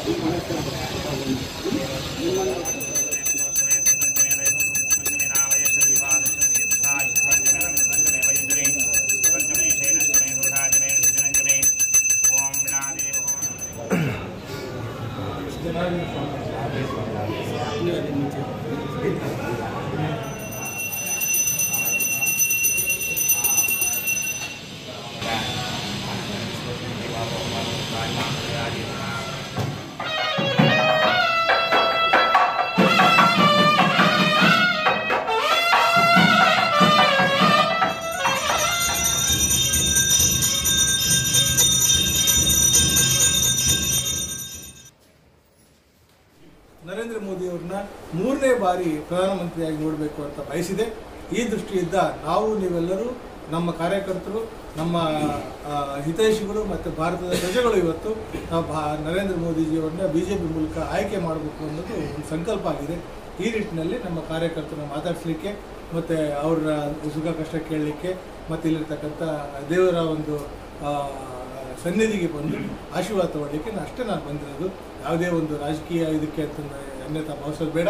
ನರೇಂದ್ರ ಮೋದಿ ಅವರನ್ನ 3ನೇ ಬಾರಿ ಪ್ರಧಾನಮಂತ್ರಿಯಾಗಿ ನೋಡಬೇಕು ಅಂತ ಬಯಸಿದೆ. ಈ ದೃಷ್ಟಿಯಿಂದ ನಾವು ನೀವೆಲ್ಲರೂ ನಮ್ಮ ಕಾರ್ಯಕರ್ತರು, ನಮ್ಮ ಹಿತೈಷಿಗಳು ಮತ್ತು ಭಾರತದ ಪ್ರಜೆಗಳು ಇವತ್ತು ನರೇಂದ್ರ ಮೋದಿಜಿಯವರನ್ನ ಬಿಜೆಪಿ ಮೂಲಕ ಆಯ್ಕೆ ಮಾಡಬೇಕು ಅನ್ನೋದು ಒಂದು ಸಂಕಲ್ಪ ಆಗಿದೆ. ಈ ನಿಟ್ಟಿನಲ್ಲಿ ನಮ್ಮ ಕಾರ್ಯಕರ್ತರನ್ನ ಮಾತಾಡಿಸಲಿಕ್ಕೆ ಮತ್ತು ಅವರ ಸುಖ ಕಷ್ಟ ಕೇಳಲಿಕ್ಕೆ ಮತ್ತು ಇಲ್ಲಿರ್ತಕ್ಕಂಥ ದೇವರ ಒಂದು ಸನ್ನಿಧಿಗೆ ಬಂದು ಆಶೀರ್ವಾದ ತಗೊಳ್ಳಿಕ್ಕೆ ಅಷ್ಟೇ ನಾನು ಬಂದಿರೋದು. ಯಾವುದೇ ಒಂದು ರಾಜಕೀಯ ಇದಕ್ಕೆ ಅಂತ ಅನ್ಯತಾ ಭಾವಿಸೋದು ಬೇಡ.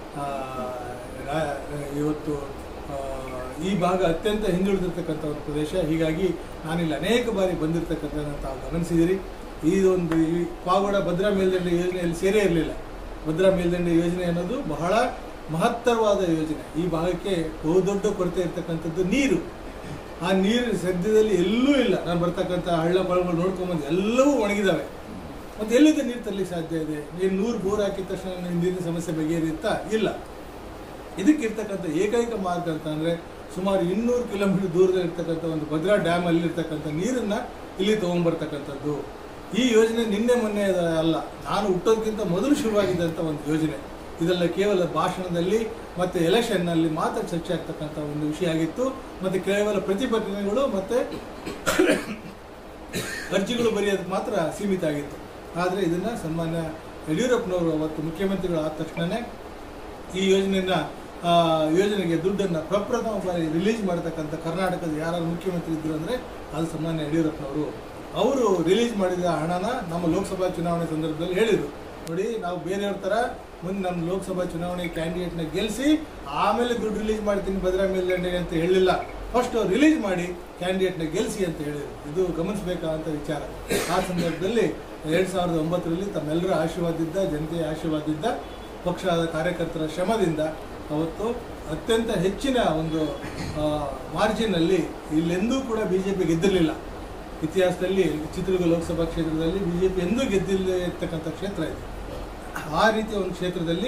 ಇವತ್ತು ಈ ಭಾಗ ಅತ್ಯಂತ ಹಿಂದುಳಿದಿರ್ತಕ್ಕಂಥ ಒಂದು ಪ್ರದೇಶ. ಹೀಗಾಗಿ ನಾನಿಲ್ಲಿ ಅನೇಕ ಬಾರಿ ಬಂದಿರತಕ್ಕಂಥದ್ದನ್ನು ತಾವು ಗಮನಿಸಿದ್ದೀರಿ. ಈ ಪಾವಗಡ ಭದ್ರಾ ಮೇಲ್ದಂಡೆ ಯೋಜನೆಯಲ್ಲಿ ಸೇರೇ ಇರಲಿಲ್ಲ. ಭದ್ರಾ ಮೇಲ್ದಂಡೆ ಯೋಜನೆ ಅನ್ನೋದು ಬಹಳ ಮಹತ್ತರವಾದ ಯೋಜನೆ. ಈ ಭಾಗಕ್ಕೆ ಬಹುದೊಡ್ಡ ಕೊರತೆ ಇರ್ತಕ್ಕಂಥದ್ದು ನೀರು. ಆ ನೀರು ಸದ್ಯದಲ್ಲಿ ಎಲ್ಲೂ ಇಲ್ಲ. ನಾನು ಬರ್ತಕ್ಕಂಥ ಹಳ್ಳ ಕೊಳಗಳು ನೋಡ್ಕೊಂಬಂದು ಎಲ್ಲವೂ ಒಣಗಿದ್ದಾವೆ. ಮತ್ತು ಎಲ್ಲಿಂದ ನೀರು ತರಲಿಕ್ಕೆ ಸಾಧ್ಯ ಇದೆ? ನೀರು 100 ಬೋರ್ ಹಾಕಿದ ತಕ್ಷಣ ನೀರಿನ ಸಮಸ್ಯೆ ಬಗೆಹರಿಯುತ್ತಾ? ಇಲ್ಲ. ಇದಕ್ಕಿರ್ತಕ್ಕಂಥ ಏಕೈಕ ಮಾರ್ಗ ಅಂತಂದರೆ ಸುಮಾರು 200 ಕಿಲೋಮೀಟರ್ ದೂರದಲ್ಲಿರ್ತಕ್ಕಂಥ ಒಂದು ಭದ್ರಾ ಡ್ಯಾಮ್ ಅಲ್ಲಿರ್ತಕ್ಕಂಥ ನೀರನ್ನು ಇಲ್ಲಿ ತೊಗೊಂಡ್ಬರ್ತಕ್ಕಂಥದ್ದು. ಈ ಯೋಜನೆ ನಿನ್ನೆ ಮೊನ್ನೆ ಅಲ್ಲ, ನಾನು ಹುಟ್ಟೋದಕ್ಕಿಂತ ಮೊದಲು ಶುರುವಾಗಿದ್ದಂಥ ಒಂದು ಯೋಜನೆ. ಇದೆಲ್ಲ ಕೇವಲ ಭಾಷಣದಲ್ಲಿ ಮತ್ತು ಎಲೆಕ್ಷನ್ನಲ್ಲಿ ಮಾತ್ರ ಚರ್ಚೆ ಆಗ್ತಕ್ಕಂಥ ಒಂದು ವಿಷಯ ಆಗಿತ್ತು. ಮತ್ತು ಕೇವಲ ಪ್ರತಿಭಟನೆಗಳು ಮತ್ತು ಅರ್ಜಿಗಳು ಬರೆಯೋದಕ್ಕೆ ಮಾತ್ರ ಸೀಮಿತ ಆಗಿತ್ತು. ಆದರೆ ಇದನ್ನು ಸನ್ಮಾನ್ಯ ಯಡಿಯೂರಪ್ಪನವರು ಅವತ್ತು ಮುಖ್ಯಮಂತ್ರಿಗಳು ಆದ ತಕ್ಷಣವೇ ಈ ಯೋಜನೆಗೆ ದುಡ್ಡನ್ನು ಪ್ರಪ್ರಥಮ ಬಾರಿ ರಿಲೀಸ್ ಮಾಡತಕ್ಕಂಥ ಕರ್ನಾಟಕದ ಯಾರು ಮುಖ್ಯಮಂತ್ರಿ ಇದ್ದರು ಅಂದರೆ ಅದು ಸನ್ಮಾನ್ಯ ಯಡಿಯೂರಪ್ಪನವರು. ಅವರು ರಿಲೀಸ್ ಮಾಡಿದ ಹಣನ ನಮ್ಮ ಲೋಕಸಭಾ ಚುನಾವಣೆ ಸಂದರ್ಭದಲ್ಲಿ ಹೇಳಿದರು, ನೋಡಿ ನಾವು ಬೇರೆಯವ್ರ ಥರ ಮುಂದೆ ನಮ್ಮ ಲೋಕಸಭಾ ಚುನಾವಣೆ ಕ್ಯಾಂಡಿಡೇಟ್ನ ಗೆಲ್ಲಿಸಿ ಆಮೇಲೆ ದುಡ್ಡು ರಿಲೀಸ್ ಮಾಡ್ತೀನಿ ಭದ್ರಾ ಮೇಲ್ದಂಡೆಗೆ ಅಂತ ಹೇಳಿಲ್ಲ. ಫಸ್ಟ್ ರಿಲೀಸ್ ಮಾಡಿ ಕ್ಯಾಂಡಿಡೇಟ್ನ ಗೆಲ್ಲಿಸಿ ಅಂತ ಹೇಳಿದರು. ಇದು ಗಮನಿಸಬೇಕಾದಂಥ ವಿಚಾರ. ಆ ಸಂದರ್ಭದಲ್ಲಿ 2009ರಲ್ಲಿ ತಮ್ಮೆಲ್ಲರ ಆಶೀರ್ವಾದದಿಂದ, ಜನತೆಯ ಆಶೀರ್ವಾದದಿಂದ, ಪಕ್ಷದ ಕಾರ್ಯಕರ್ತರ ಶ್ರಮದಿಂದ ಅವತ್ತು ಅತ್ಯಂತ ಹೆಚ್ಚಿನ ಒಂದು ಮಾರ್ಜಿನಲ್ಲಿ ಇಲ್ಲೆಂದೂ ಕೂಡ BJP ಗೆದ್ದಿರಲಿಲ್ಲ. ಇತಿಹಾಸದಲ್ಲಿ ಚಿತ್ರದುರ್ಗ ಲೋಕಸಭಾ ಕ್ಷೇತ್ರದಲ್ಲಿ BJP ಎಂದೂ ಗೆದ್ದಿರತಕ್ಕಂಥ ಕ್ಷೇತ್ರ ಇದೆ. ಆ ರೀತಿಯ ಒಂದು ಕ್ಷೇತ್ರದಲ್ಲಿ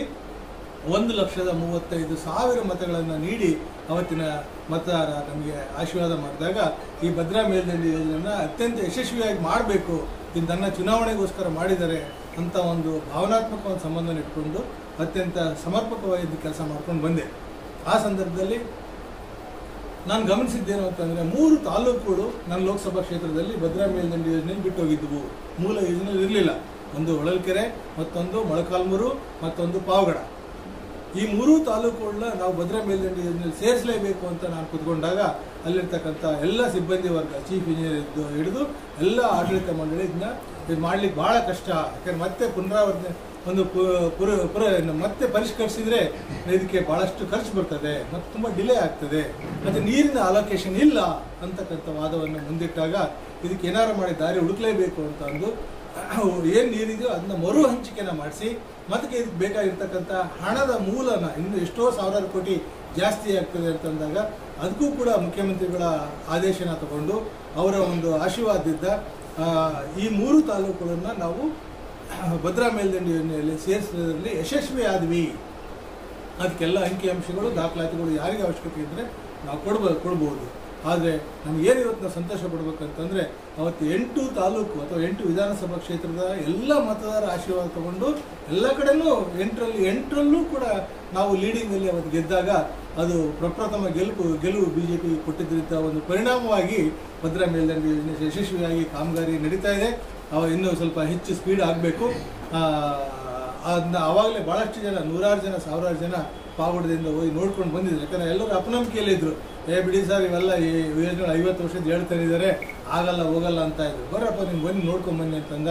1,35,000 ಮತಗಳನ್ನು ನೀಡಿ ಅವತ್ತಿನ ಮತದಾರ ನಮಗೆ ಆಶೀರ್ವಾದ ಮಾಡಿದಾಗ ಈ ಭದ್ರಾ ಮೇಲ್ದಂಡೆ ಯೋಜನೆಯನ್ನು ಅತ್ಯಂತ ಯಶಸ್ವಿಯಾಗಿ ಮಾಡಬೇಕು, ಇದನ್ನು ಚುನಾವಣೆಗೋಸ್ಕರ ಮಾಡಿದ್ದಾರೆ ಅಂತ ಒಂದು ಭಾವನಾತ್ಮಕ ಒಂದು ಸಂಬಂಧನ ಇಟ್ಕೊಂಡು ಅತ್ಯಂತ ಸಮರ್ಪಕವಾಗಿ ಕೆಲಸ ಮಾಡ್ಕೊಂಡು ಬಂದೆ. ಆ ಸಂದರ್ಭದಲ್ಲಿ ನಾನು ಗಮನಿಸಿದ್ದೇನು ಅಂತಂದರೆ 3 ತಾಲೂಕುಗಳು ನನ್ನ ಲೋಕಸಭಾ ಕ್ಷೇತ್ರದಲ್ಲಿ ಭದ್ರಾ ಮೇಲ್ದಂಡೆ ಯೋಜನೆಯಲ್ಲಿ ಬಿಟ್ಟು ಹೋಗಿದ್ದವು. ಮೂಲ ಯೋಜನೆಯಲ್ಲಿ ಇರಲಿಲ್ಲ. ಒಂದು ಹೊಳಲ್ಕೆರೆ, ಮತ್ತೊಂದು ಮೊಳಕಾಲ್ಮೂರು, ಮತ್ತೊಂದು ಪಾವಗಡ. ಈ 3 ತಾಲೂಕುಗಳನ್ನ ನಾವು ಭದ್ರಾ ಮೇಲ್ದಂಡೆ ಯೋಜನೆಯಲ್ಲಿ ಸೇರಿಸಲೇಬೇಕು ಅಂತ ನಾನು ಕೂತ್ಕೊಂಡಾಗ ಅಲ್ಲಿರ್ತಕ್ಕಂಥ ಎಲ್ಲ ಸಿಬ್ಬಂದಿ ವರ್ಗ, ಚೀಫ್ ಇಂಜಿನಿಯರ್ ಹಿಡಿದು ಎಲ್ಲ ಆಡಳಿತ ಮಂಡಳಿ ಇದು ಮಾಡಲಿಕ್ಕೆ ಭಾಳ ಕಷ್ಟ. ಯಾಕಂದ್ರೆ ಮತ್ತೆ ಪುನರಾವರ್ತನೆ ಒಂದು ಮತ್ತೆ ಪರಿಷ್ಕರಿಸಿದರೆ ಇದಕ್ಕೆ ಭಾಳಷ್ಟು ಖರ್ಚು ಬರ್ತದೆ ಮತ್ತು ತುಂಬ ಡಿಲೇ ಆಗ್ತದೆ ಮತ್ತು ನೀರಿನ ಅಲೋಕೇಶನ್ ಇಲ್ಲ ಅಂತಕ್ಕಂಥ ವಾದವನ್ನು ಮುಂದಿಟ್ಟಾಗ ಇದಕ್ಕೆ ಏನಾರು ಮಾಡಿ ದಾರಿ ಹುಡುಕಲೇಬೇಕು ಅಂತ ಅಂದು ಏನು ನೀರಿದೆಯೋ ಅದನ್ನ ಮರು ಹಂಚಿಕೆನ ಮಾಡಿಸಿ ಮತ್ತೆ ಇದಕ್ಕೆ ಬೇಕಾಗಿರ್ತಕ್ಕಂಥ ಹಣದ ಮೂಲನ ಇನ್ನು ಎಷ್ಟೋ ಸಾವಿರಾರು ಕೋಟಿ ಜಾಸ್ತಿ ಆಗ್ತದೆ ಅಂತಂದಾಗ ಅದಕ್ಕೂ ಕೂಡ ಮುಖ್ಯಮಂತ್ರಿಗಳ ಆದೇಶನ ತಗೊಂಡು ಅವರ ಒಂದು ಆಶೀರ್ವಾದದಿಂದ ಈ 3 ತಾಲೂಕುಗಳನ್ನು ನಾವು ಭದ್ರಾ ಮೇಲ್ದಂಡೆ ಯೋಜನೆಯಲ್ಲಿ ಸೇರಿಸೋದ್ರಲ್ಲಿ ಯಶಸ್ವಿ ಆದ್ವಿ. ಅದಕ್ಕೆಲ್ಲ ಅಂಕಿಅಂಶಗಳು ದಾಖಲಾತಿಗಳು ಯಾರಿಗೆ ಅವಶ್ಯಕತೆ ಇದ್ದರೆ ನಾವು ಕೊಡ್ಬೋದು. ಆದರೆ ನಮಗೇನಿವತ್ತು ನಾವು ಸಂತೋಷ ಪಡ್ಬೇಕಂತಂದರೆ ಅವತ್ತು 8 ತಾಲೂಕು ಅಥವಾ 8 ವಿಧಾನಸಭಾ ಕ್ಷೇತ್ರದ ಎಲ್ಲ ಮತದಾರ ಆಶೀರ್ವಾದ ತಗೊಂಡು ಎಲ್ಲ ಕಡೆಯೂ 8ರಲ್ಲೂ ಕೂಡ ನಾವು ಲೀಡಿಂಗಲ್ಲಿ ಅವತ್ತು ಗೆದ್ದಾಗ ಅದು ಪ್ರಪ್ರಥಮ ಗೆಲುವು BJP ಕೊಟ್ಟಿದ್ದರಿಂದ ಒಂದು ಪರಿಣಾಮವಾಗಿ ಭದ್ರಾ ಮೇಲ್ದಂಡೆ ಯೋಜನೆ ಯಶಸ್ವಿಯಾಗಿ ಕಾಮಗಾರಿ ನಡೀತಾ ಇದೆ. ಇನ್ನೂ ಸ್ವಲ್ಪ ಹೆಚ್ಚು ಸ್ಪೀಡ್ ಆಗಬೇಕು. ಅದನ್ನ ಆವಾಗಲೇ ಭಾಳಷ್ಟು ಜನ, 100 ಜನ, 1000 ಜನ ಪಾವಗಡದಿಂದ ಹೋಗಿ ನೋಡ್ಕೊಂಡು ಬಂದಿದ್ರು. ಯಾಕಂದರೆ ಎಲ್ಲರೂ ಅಪನಂಬಿಕೆಯಲ್ಲಿದ್ದರು. ಬಿಡಿ ಸರ್ ಇವೆಲ್ಲ ಈ ಯೋಜನೆಗಳು 50 ವರ್ಷದ ಹೇಳ್ತಾನಿದ್ದಾರೆ, ಆಗಲ್ಲ ಹೋಗಲ್ಲ ಅಂತ ಇದ್ರು. ಬರಪ್ಪ ನೀವು ಬನ್ನಿ ನೋಡ್ಕೊಂಡು ಬನ್ನಿ ಅಂತಂದಾಗ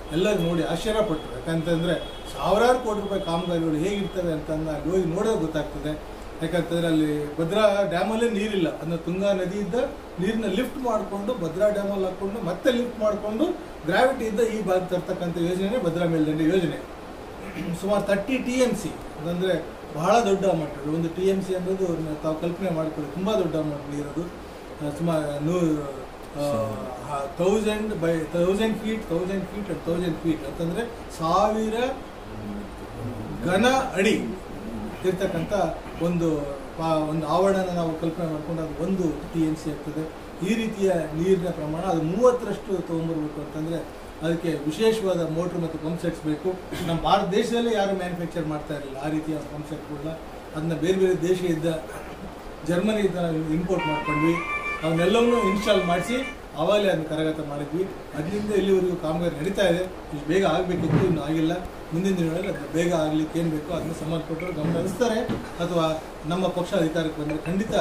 ಎಲ್ಲರೂ ನೋಡಿ ಆಶ್ಚರ್ಯಪಟ್ಟರು. ಯಾಕಂತಂದರೆ ಸಾವಿರಾರು ಕೋಟಿ ರೂಪಾಯಿ ಕಾಮಗಾರಿಗಳು ಹೇಗಿರ್ತವೆ ಅಂತ ಅಲ್ಲಿ ಹೋಗಿ ನೋಡೋದು ಗೊತ್ತಾಗ್ತದೆ. ಯಾಕಂತಂದರೆ ಅಲ್ಲಿ ಭದ್ರಾ ಡ್ಯಾಮಲ್ಲೇ ನೀರಿಲ್ಲ, ಅದನ್ನು ತುಂಗಾ ನದಿಯಿಂದ ನೀರನ್ನ ಲಿಫ್ಟ್ ಮಾಡಿಕೊಂಡು ಭದ್ರಾ ಡ್ಯಾಮಲ್ಲಿ ಹಾಕ್ಕೊಂಡು ಮತ್ತೆ ಲಿಫ್ಟ್ ಮಾಡಿಕೊಂಡು ಗ್ರಾವಿಟಿಯಿಂದ ಈ ಭಾಗ ತರ್ತಕ್ಕಂಥ ಯೋಜನೆ ಭದ್ರಾ ಮೇಲ್ದಂಡೆ ಯೋಜನೆ. ಸುಮಾರು 30 TMC, ಅದಂದರೆ ಬಹಳ ದೊಡ್ಡ ಅಮೌಂಟ್. ಒಂದು TMC ಅನ್ನೋದು ತಾವು ಕಲ್ಪನೆ ಮಾಡಿಕೊಳ್ಳಿ, ತುಂಬ ದೊಡ್ಡ ಅಮೌಂಟ್ ನೀರದು. ಸುಮಾರು 1000 ಫೀಟ್ and 1000 ಫೀಟ್ ಅಂತಂದರೆ 1000 ಘನ ಅಡಿ ಇರ್ತಕ್ಕಂಥ ಒಂದು ಆವರಣ ನಾವು ಕಲ್ಪನೆ ಮಾಡಿಕೊಂಡು ಅದು 1 TMC ಆಗ್ತದೆ. ಈ ರೀತಿಯ ನೀರಿನ ಪ್ರಮಾಣ ಅದು 30ರಷ್ಟು ತೊಗೊಂಬರ್ಬೇಕು ಅಂತಂದರೆ ಅದಕ್ಕೆ ವಿಶೇಷವಾದ ಮೋಟ್ರ್ ಮತ್ತು ಪಂಪ್ ಸೆಟ್ಸ್ ಬೇಕು. ನಮ್ಮ ಭಾರತ ದೇಶದಲ್ಲೇ ಯಾರು ಮ್ಯಾನುಫ್ಯಾಕ್ಚರ್ ಮಾಡ್ತಾ ಇರಲಿಲ್ಲ ಆ ರೀತಿಯ ಪಂಪ್ ಸೆಟ್ಗಳನ್ನ. ಅದನ್ನ ಬೇರೆ ಬೇರೆ ದೇಶದಿಂದ, ಜರ್ಮನಿಯಿಂದ ನಾವು ಇಂಪೋರ್ಟ್ ಮಾಡ್ಕೊಂಡ್ವಿ. ಅವನ್ನೆಲ್ಲವನ್ನೂ ಇನ್ಸ್ಟಾಲ್ ಮಾಡಿಸಿ ಆವಾಗಲೇ ಅದನ್ನು ಕರಗತ ಮಾಡಿದ್ವಿ. ಅದರಿಂದ ಇಲ್ಲಿವರೆಗೂ ಕಾಮಗಾರಿ ನಡೀತಾ ಇದೆ. ಇಷ್ಟು ಬೇಗ ಆಗಬೇಕಿತ್ತು, ಇನ್ನೂ ಆಗಿಲ್ಲ. ಮುಂದಿನ ದಿನಗಳಲ್ಲಿ ಅದನ್ನು ಬೇಗ ಆಗಲಿಕ್ಕೆ ಏನು ಬೇಕೋ ಅದನ್ನು ಸಂಬಂಧಪಟ್ಟವರು ಗಮನ ಹರಿಸ್ತಾರೆ, ಅಥವಾ ನಮ್ಮ ಪಕ್ಷ ಅಧಿಕಾರಕ್ಕೆ ಬಂದರೆ ಖಂಡಿತ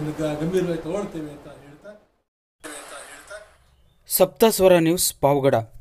ಗಂಭೀರವಾಗಿ ತಗೊಳ್ತೇವೆ ಅಂತ ಹೇಳ್ತಾ ಸಪ್ತಸ್ವರ ನ್ಯೂಸ್ ಪಾವಗಡ.